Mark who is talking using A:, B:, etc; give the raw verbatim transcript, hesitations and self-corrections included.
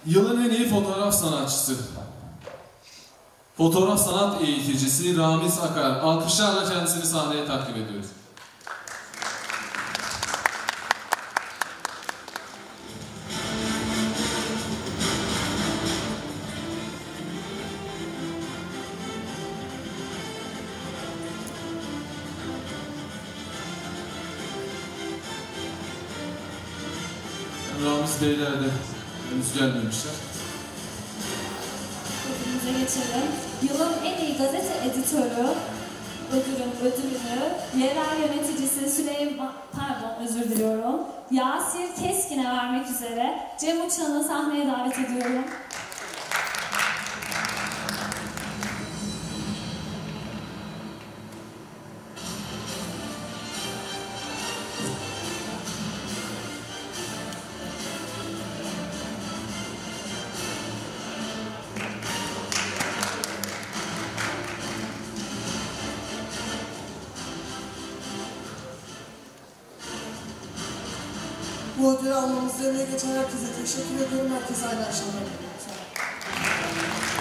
A: Yılın en iyi fotoğraf sanatçısı. Fotoğraf sanat eğiticisi Ramiz Akar. Alkışlarla kendisini sahneye takdim ediyoruz. Ramiz Beyler de henüz gelmemişler.
B: Ödülümüze geçelim. Yılın en iyi gazete editörü ödülün ödülünü yerel yöneticisi Süleyman, pardon özür diliyorum, Yasir Keskin'e vermek üzere Cem Uçan'ı sahneye davet ediyorum.
C: Bu ödülü almamızda emeği geçen herkese teşekkür ediyorum. Herkese aynı akşamlar diliyorum.